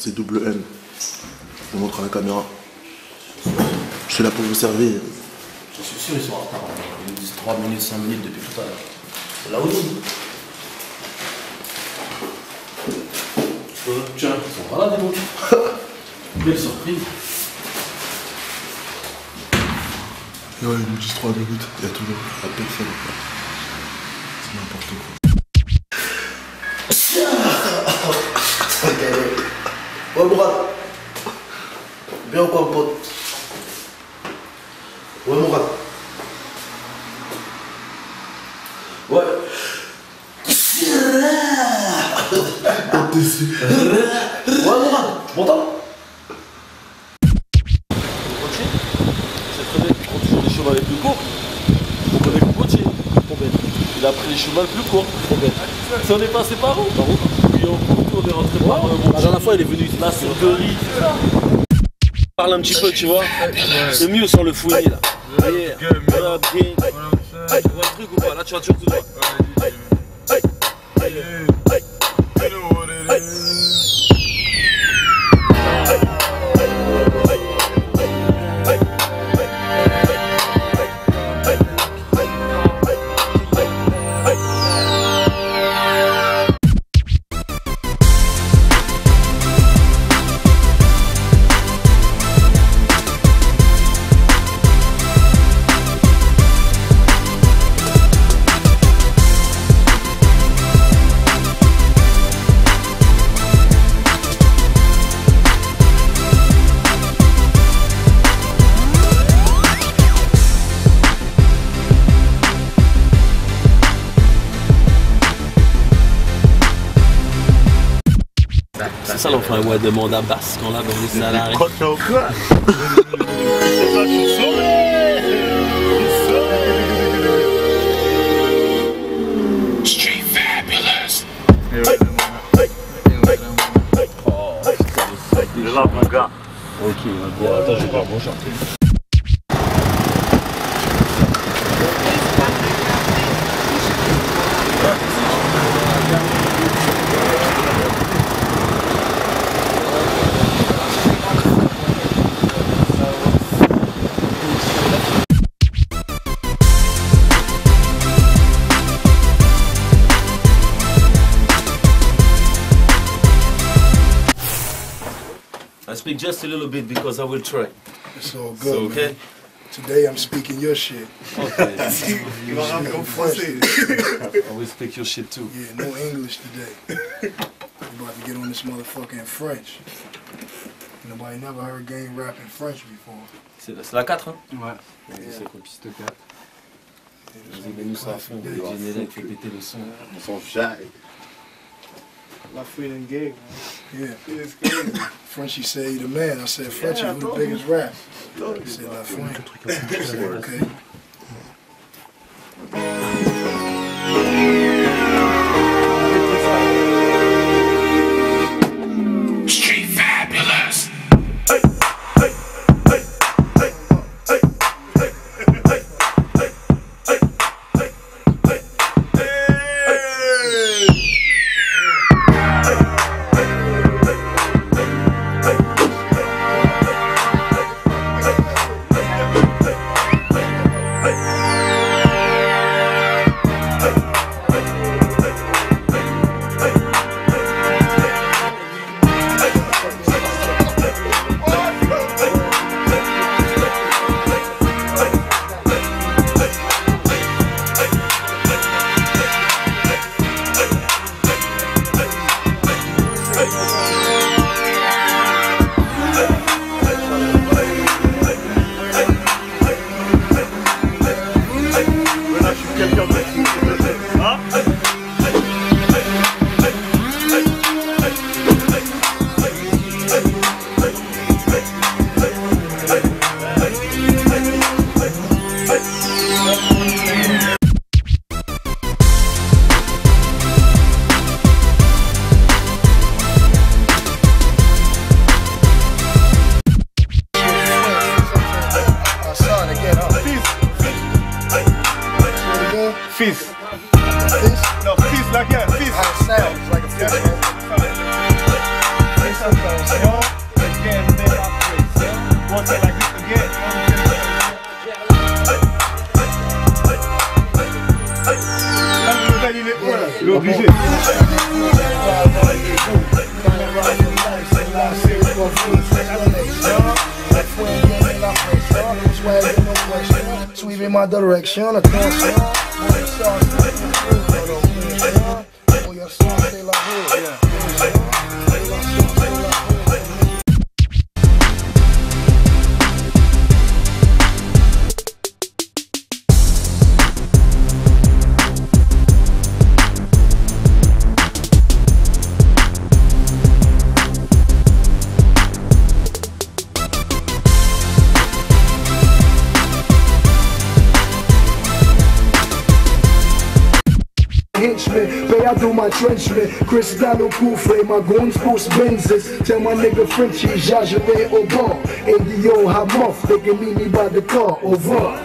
c'est double M. Je vous montre à la caméra. Je suis là pour vous servir. Je suis sûr ils sont en retard. Ils nous disent 3 minutes, 5 minutes depuis tout à l'heure. C'est là où nous. Tiens, ils sont pas là des boucs. Quelle surprise. Et ouais, ils nous disent 3 minutes. Il y a toujours pas personne. C'est n'importe quoi. Ouais, Mourad. Bien ou quoi, mon pote? Ouais, Mourad. Ouais. Ouais, Mourad, tu m'entends? C'est très bien, tu prends toujours les chemins les plus courts. On connaît que Gauthier, il a pris les chemins les plus courts. Si on est passé par où? Puis on est rentré par la dernière fois, il est venu là sur Gully. Parle un petit peu, tu vois. C'est mieux sans le fouiller là. Voyez, voilà, bien. Tu vois le truc ou pas? Là, tu vas toujours tout droit. C'est ça, on fait un ouais demande à basse quand là, on est salarié. Street Fabulous. Il est là, mon gars. Ok, bon, attends, je vais voir mon chat. I speak just a little bit because I will try. It's all good, So, okay? man. Today I'm speaking your shit. Okay. You know, French. I will speak your shit too. Yeah, no English today. We're about to get on this motherfucking French. Nobody never heard game rap in French before. C'est la 4, hein? Ouais. C'est quoi, piste 4. Yeah, Vas-y, mets-nous ça à fond. Le générique fait péter le son. Ils sont shy. My freedom gig, man. Yeah. It's crazy. Frenchie said he the man. I said, Frenchie, who the biggest rap? He said, La French. I said, okay. Street Fabulous. Fils. Fish? No, fils like that. Fils. How it sounds like a fish, man. in my direction, attention. Oh, your song stay like hood, yeah. Henchman, pay I do my trenchman. Cristiano Kufre, my goons boost Benzes. Tell my nigga Frenchie, Jajaret au bord. ADO, hot muff, they can meet me by the car, au revoir.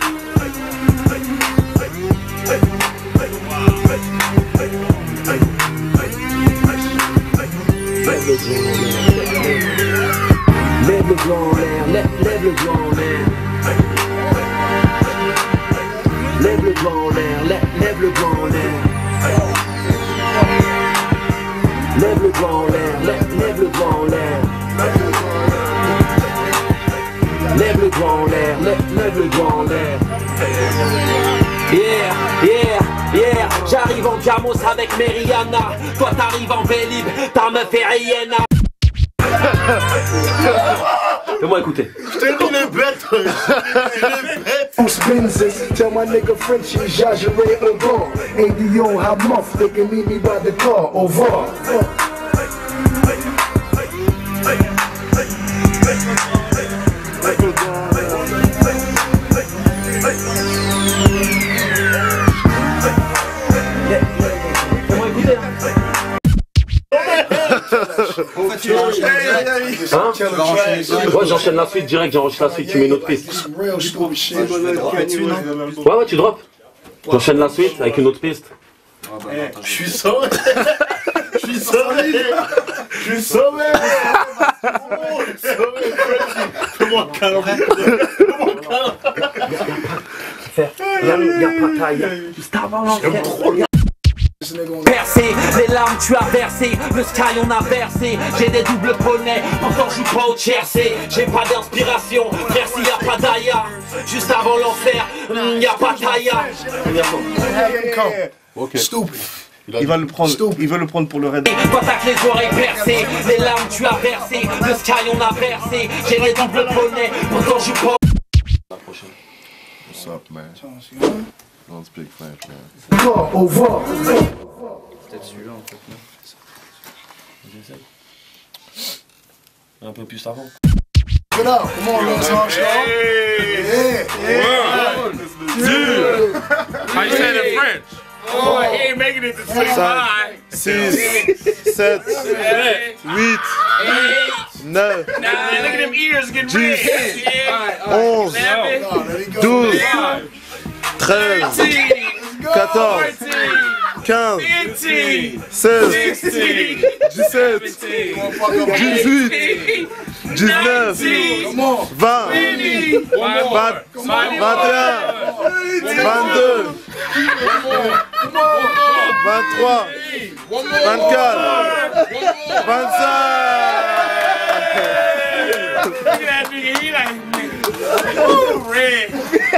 Lève le doigt en l'air, lève le doigt en l'air. Lève le doigt en l'air, lève le doigt en l'air. Lève le doigt en l'air, lève le doigt en l'air. Lève le doigt en l'air, lève le doigt en l'air. Yeah, yeah, yeah. J'arrive en Jamos avec Meriana. Toi t'arrives en Vélib, ta meuf est Rihanna. Fais-moi écouter. Je t'ai dit, il est bête. Il est bête. Benzes, tell my nigga Frenchie, Jajaret au bord. ADO, hot muff, they can meet me by the car, au revoir. Fais-moi écouter. Hein? Ouais, j'enchaîne la suite direct, j'enregistre la suite, tu mets une autre piste. Ouais, tu drops. J'enchaîne la suite avec une autre piste. Je suis sauvé. Je suis sauvé. Je suis sauvé. Fais-moi un câlin. Fais-moi un câlin. Y'a pas taille. Juste avant l'enquête. Percé, les larmes tu as versé, le sky on a versé. J'ai des doubles poneys, pourtant je joue pas au tiercé. J'ai pas d'inspiration, merci y'a pas d'aya. Juste avant l'enfer, y'a pas d'aya. Stupid. Il va le prendre, il veut le prendre pour le raid. Toi t'as que les oreilles percées, les larmes tu as versé, le sky on a versé. J'ai des doubles poneys, pourtant je joue pas. La prochaine. What's up, man? Don't speak French, man. Au revoir. Peut-être celui-là en fait, non? J'essaye. Un peu plus avant. Get up, come on, little Tom Show. Yeah, yeah. 1, 2. How you say it in French? Oh, he ain't making it to 25. 6, 7, 8, 9, Look at them ears getting red. 11, 12, 13, 14, 15, 16, 17, 18, 19, 20, 21, 22, 23, 24, 25. Look at that nigga, he like, ooh, red.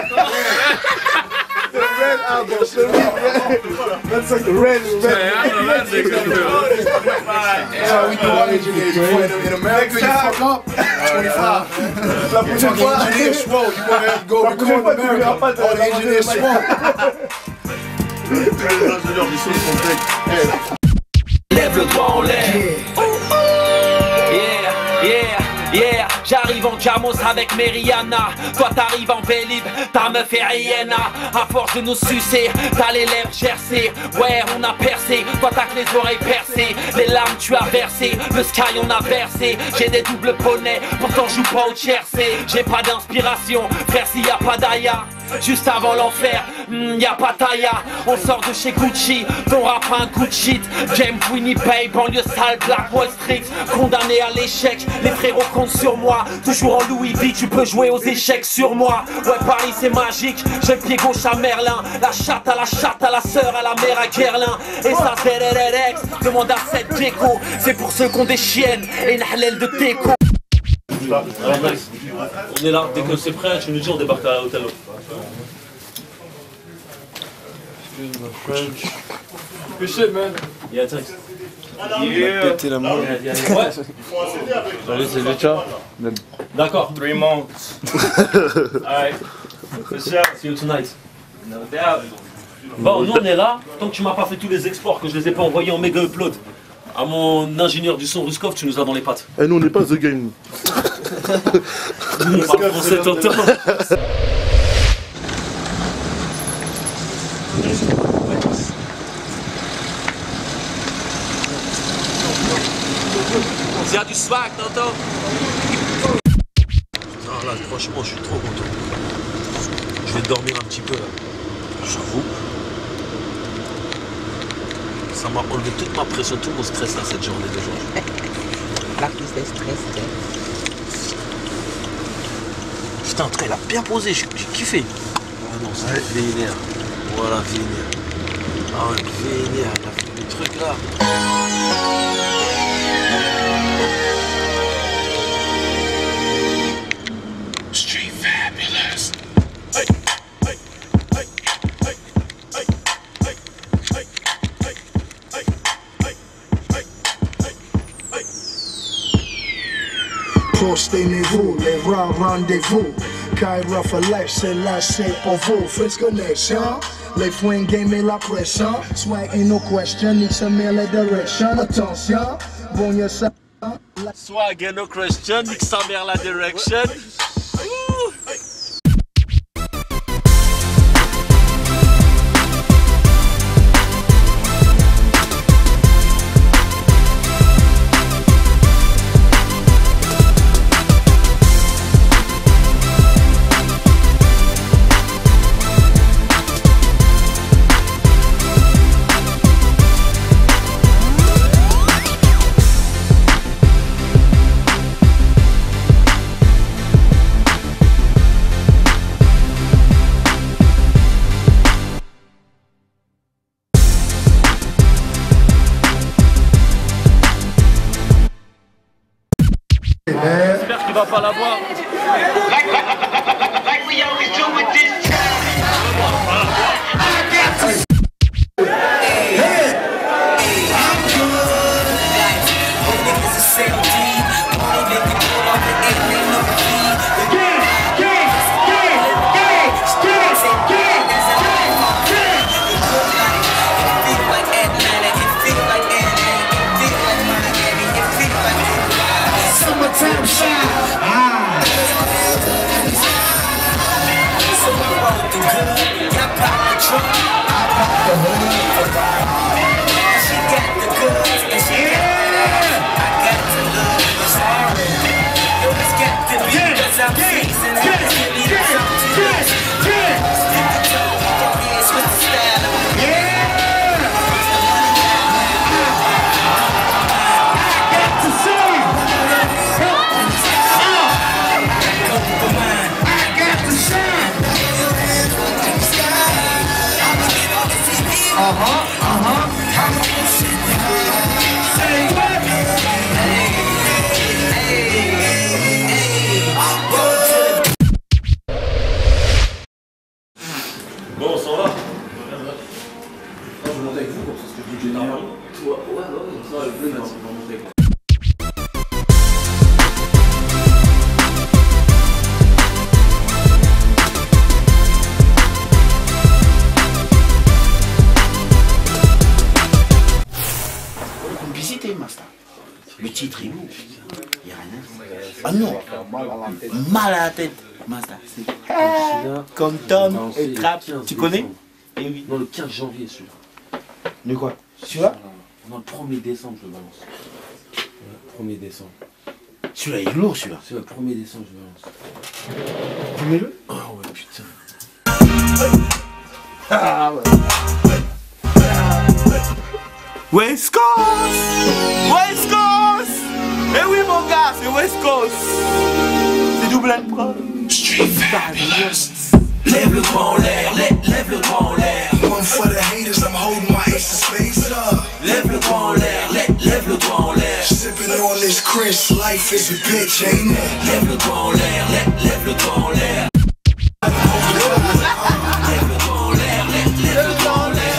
The red album, that's like the red. Man, I know that nigga. That's how we do our engineers. In America, you fuck up, 25. Fucking engineer swole. You wanna go record in America, all the engineers swole. Lève le doigt en l'air. Yeah, yeah, yeah. J'arrive en Jamos avec Meriana. Toi t'arrives en Vélib, ta meuf est Rihanna. À force de nous sucer, t'as les lèvres gercées. Ouais, on a percé, toi t'as que les oreilles percées. Les larmes tu as versé, le sky on a versé. J'ai des doubles poneys, pourtant je joue pas au tiercé. J'ai pas d'inspiration, frère s'il y a pas d'aya. Juste avant l'enfer, y'a pas tailla. On sort de chez Gucci, ton rap un coup de shit. James Winnipeg, banlieue sale, Black Wall Street. Condamné à l'échec, les frérots comptent sur moi. Toujours en Louis V, tu peux jouer aux échecs sur moi. Ouais, Paris c'est magique, j'ai le pied gauche à Merlin. La chatte à la sœur, à la mère à Guerlain. Et ça ZRRX, demande à cette Gecko. C'est pour ceux qui ont des chiennes et une halal de déco. On est là, dès que c'est prêt, tu nous dis on débarque à l'hôtel. Good shit, man. Yeah, thanks. Péter la moule. Ouais. Salut, c'est Lucha. D'accord. 3 months. Alright. See you tonight. Bon, nous on est là. Tant que tu m'as pas fait tous les exports, que je les ai pas envoyés en méga upload à mon ingénieur du son Ruskov, tu nous as dans les pattes. Eh, nous, on n'est pas The Game. Nous, on parle français, t'entends. Il y a du swag, t'entends? Non, là, franchement, je suis trop content. Je vais dormir un petit peu, là. J'avoue. Ça m'a enlevé toute ma pression, tout mon stress, là, cette journée d'aujourd'hui. La prise de stress, Putain, après, il a bien posé, j'ai kiffé. Ah non, c'est vénère. Voilà, vénère. Ah ouais, vénère, il a fait des trucs là. Street Fabulous. Prostez-vous, les rares rendez-vous. Kyra for life, c'est là, c'est pour vous. Fritz Connection, les fouines game et la pression. Swag ain't no question, need some mail direction. Attention, bon y'a ça. Swag and no question, nique sa mère la direction. J'espère qu'il va pas l'avoir. Like we always do with this Summertime shine. Bon, on s'en va. Je vais monter avec vous comme ça, parce que je dis général. Ouais, ça, le bleu, on va monter avec vous. Complicité, Master. Le titre est lourd. Il n'y a rien. Ah non. Mal à la tête, Master. Comme Tom et Trap. Tu connais? Eh oui. Non, le 15 janvier, celui-là. De quoi? Celui-là? Non, le 1er décembre, je le balance. Ouais, 1er décembre. Celui-là, il est lourd, celui-là. C'est le 1er décembre, je le balance. Premier-le? Oh ouais, putain. Ah ouais. West Coast! West Coast! Eh oui, mon gars, c'est West Coast! C'est double prod. Street Fabulous. Lève le doigt en l'air, lève le doigt en l'air. One for the haters, I'm holding my ace of spades up. Lève le doigt en l'air, lève le doigt en l'air. Sipping on this Chris, life is a bitch, ain't it? Lève le doigt en l'air, lève le doigt en l'air. Lève le doigt en l'air, lève le doigt en l'air.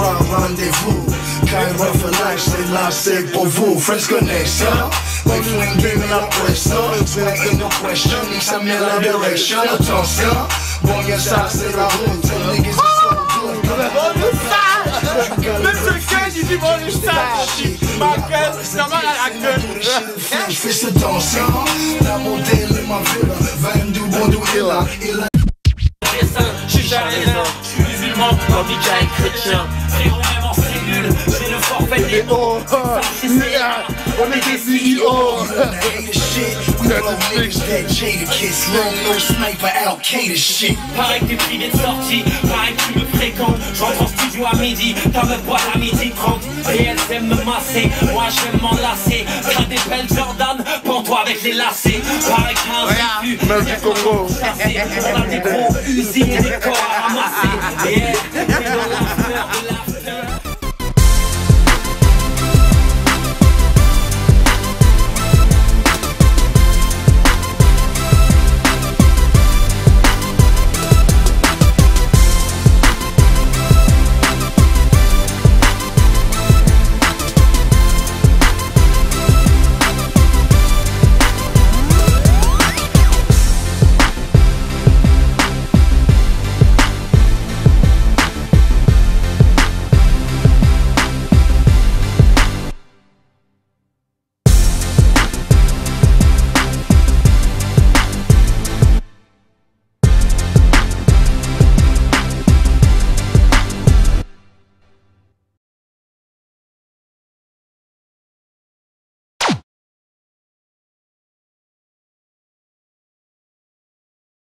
soir, rendez-vous. Cairo for life, c'est là, c'est pour vous. French Connection, my friend gave me la pression. There ain't no question, ni sa met la direction. Attention, bon y'a ça, c'est la route. Niggas is so good. Même sur le cœur, il dit bon le stage. Ma gueule, c'est normal à la gueule. Je fais ce dansant, la modèle est ma ville. Van du bon du il a Je suis chaleureux, je suis musulman, comme Michael chrétien. Frérot, même en cellule, j'ai le forfait des hauts. On est des CEO. Pareil que t'es privé de sortie, pareil que tu me fréquentes. J'entre en studio à midi, t'as me boire à midi 30. Et elles aiment me masser, moi j'aime m'enlacer. T'as des belles Jordan, pends-toi avec les lacets. Pareil qu'un vécu, on a des gros usines et des corps à ramasser. Et elles, c'est dans la fleur de la